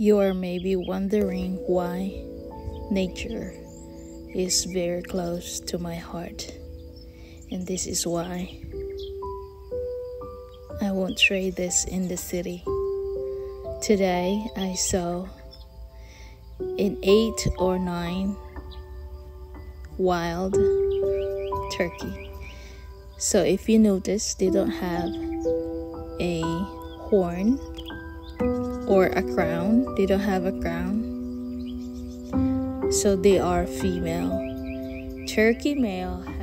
You are maybe wondering why nature is very close to my heart, and this is why. I won't trade this in the city. Today I saw an 8 or 9 wild turkey. So if you notice, they don't have a horn or a crown. They don't have a crown. So they are female. Turkey male